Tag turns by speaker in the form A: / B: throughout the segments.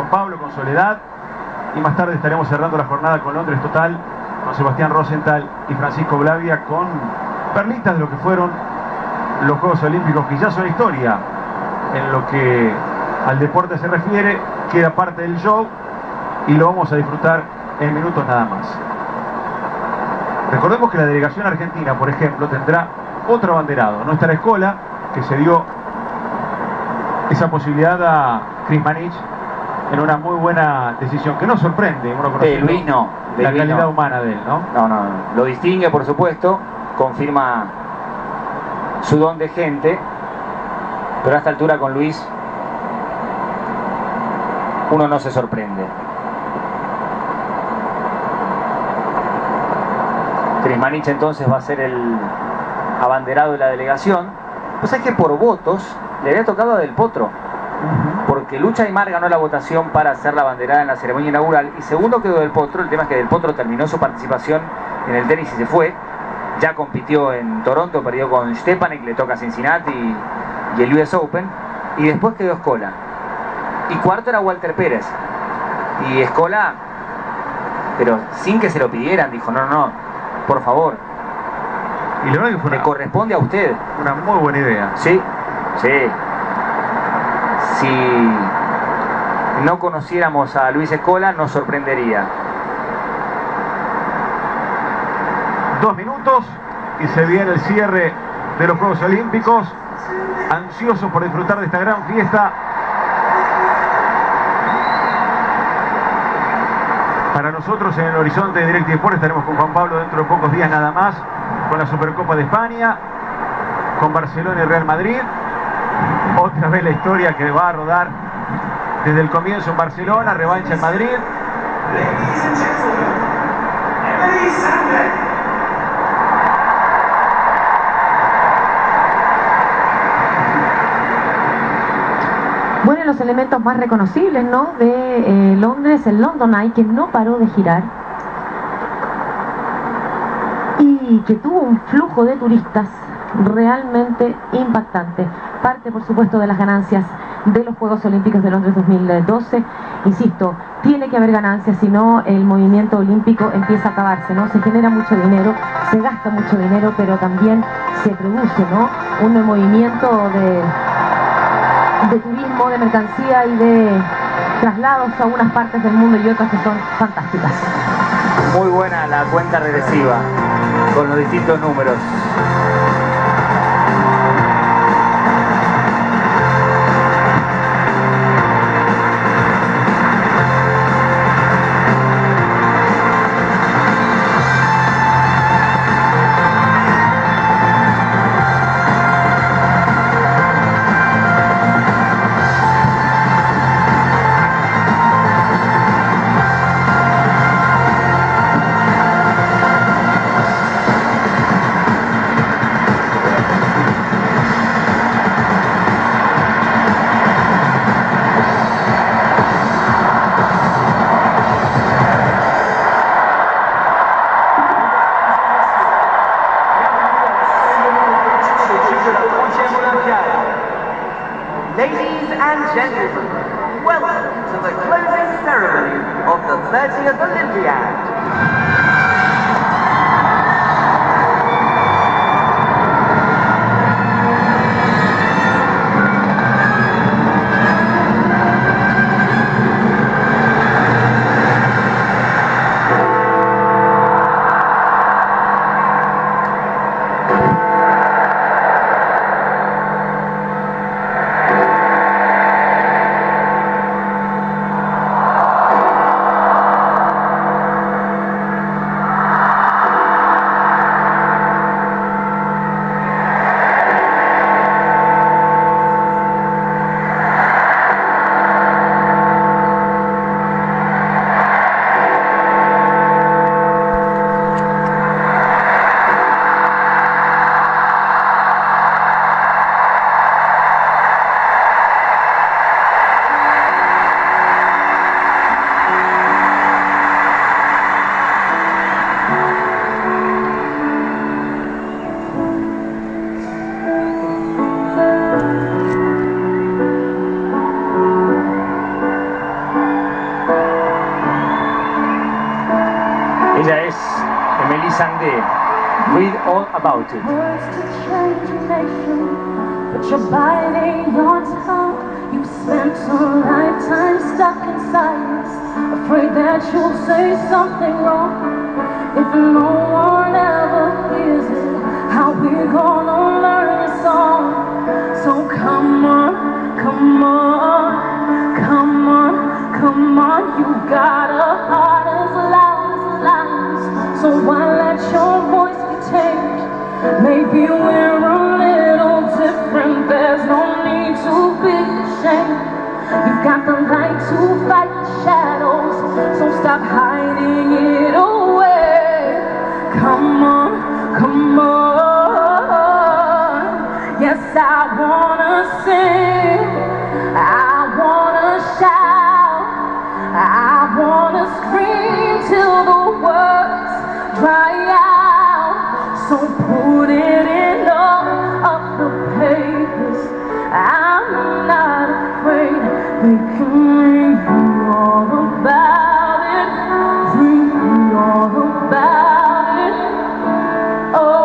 A: Juan Pablo, con Soledad, y más tarde estaremos cerrando la jornada con Londres Total, con Sebastián Rosenthal y Francisco Blavia, con perlitas de lo que fueron los Juegos Olímpicos, que ya son historia en lo que al deporte se refiere, queda parte del show y lo vamos a disfrutar en minutos nada más. Recordemos que la delegación argentina, por ejemplo, tendrá otro abanderado. No estará Escola, que se dio esa posibilidad a Krismanich en una muy buena decisión, que no sorprende, uno conoce
B: Luis no,
A: la
B: Luis
A: calidad
B: no.
A: humana de él, ¿no?
B: No, lo distingue, por supuesto, confirma su don de gente, pero a esta altura con Luis uno no se sorprende. Krismanich entonces va a ser el abanderado de la delegación. Pues es que por votos le había tocado a Del Potro, porque Lucha Aymar ganó la votación para hacer la abanderada en la ceremonia inaugural y segundo quedó Del Potro. El tema es que Del Potro terminó su participación en el tenis y se fue. Ya compitió en Toronto, perdió con Stepanek, le toca Cincinnati y el US Open, y después quedó Escola. Y cuarto era Walter Pérez. Y Escola, pero sin que se lo pidieran, dijo, no, por favor.
A: Y la verdad que fue
B: le corresponde a usted.
A: Una muy buena idea.
B: Sí. Si no conociéramos a Luis Escola, nos sorprendería.
A: 2 minutos y se viene el cierre de los Juegos Olímpicos. Ansiosos por disfrutar de esta gran fiesta. Para nosotros en el horizonte de DirecTV Sport estaremos con Juan Pablo dentro de pocos días nada más, con la Supercopa de España, con Barcelona y Real Madrid. Otra vez la historia que va a rodar desde el comienzo en Barcelona, revancha en Madrid.
C: Bueno, los elementos más reconocibles, ¿no?, de Londres, el London Eye, que no paró de girar y que tuvo un flujo de turistas realmente impactante. Parte, por supuesto, de las ganancias de los Juegos Olímpicos de Londres 2012. Insisto, tiene que haber ganancias, si no el movimiento olímpico empieza a acabarse, ¿no? Se genera mucho dinero, se gasta mucho dinero, pero también se produce, ¿no?, un movimiento de turismo, de mercancía y de traslados a unas partes del mundo y otras que son fantásticas.
B: Muy buena la cuenta regresiva con los distintos números.
D: Ladies and gentlemen, welcome to the closing ceremony of the 30th Olympiad.
B: Ella es Emily Sandé. Read all about it.
E: Words to change a nation, but you're biting your tongue. You've spent a lifetime stuck in silence, afraid that you'll say something wrong. If no one ever hears it, how we gonna learn a song? So come on, come on, come on, come on. You've got a heart as loud as lions, so why let your voice be tamed? Maybe we're a little different, there's no need to be ashamed. You've got the light to fight the shadows, so stop hiding it away. Come on, come on. Yes, I wanna sing, I wanna shout, I wanna scream till the words dry out. So put it in all of the papers. I'm not afraid. They can read all about it. Read all about it. Oh.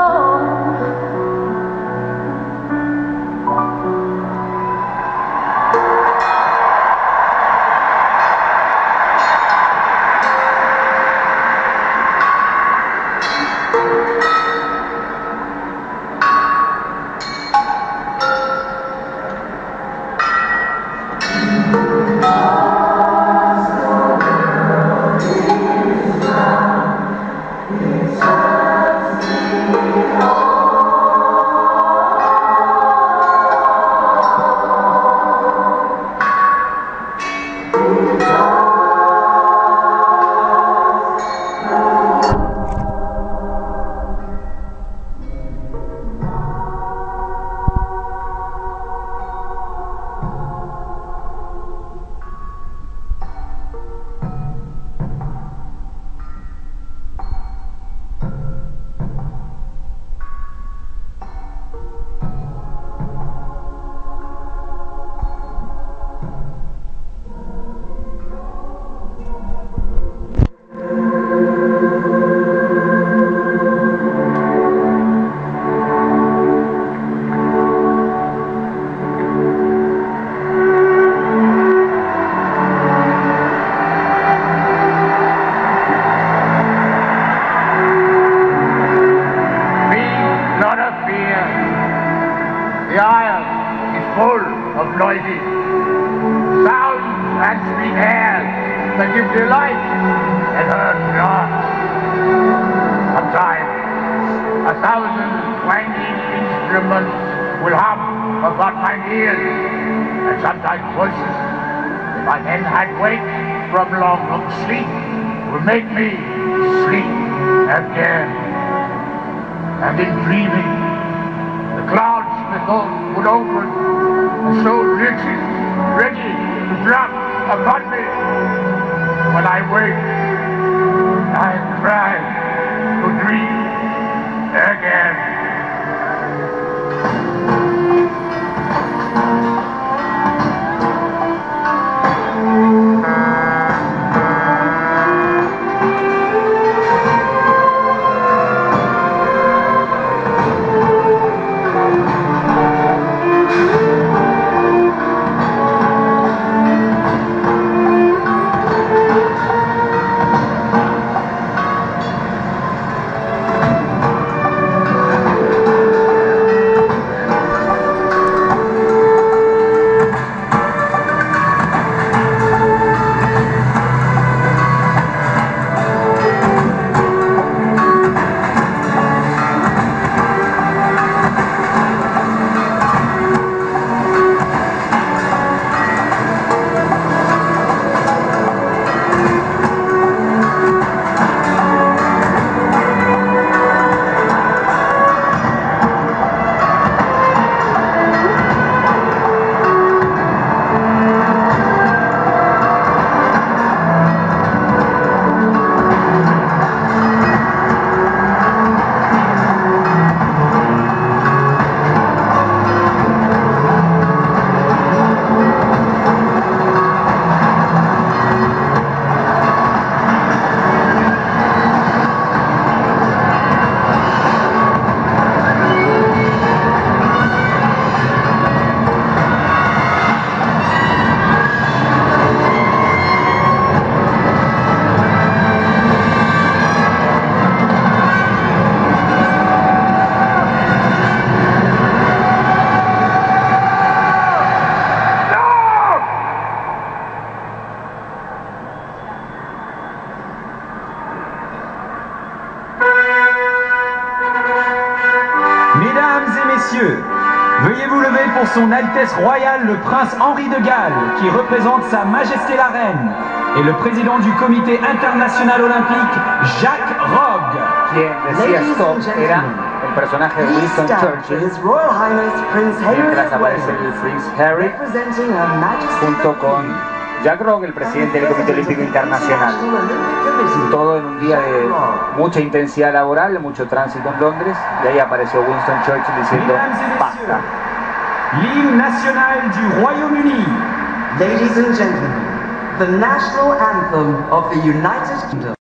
F: Make me sleep again. And in dreaming, the clouds methought would open, and so riches ready to drop upon me. When I wake, I cry to dream again.
G: messieurs, veuillez vous lever pour son Altesse Royale le Prince Henri de Galles, qui représente Sa Majesté la Reine, et le président du Comité international olympique, Jacques Rogge.
B: Quien decía stop era el personaje de Winston Churchill, mientras aparece el Prince Harry, junto con Jacques Rogge, el presidente del Comité Olímpico Internacional. Todo en un día de mucha intensidad laboral, mucho tránsito en Londres, y ahí apareció Winston Churchill diciendo basta.
G: L'hymne national du Royaume-Uni.
D: Ladies and gentlemen, the national anthem of the United Kingdom.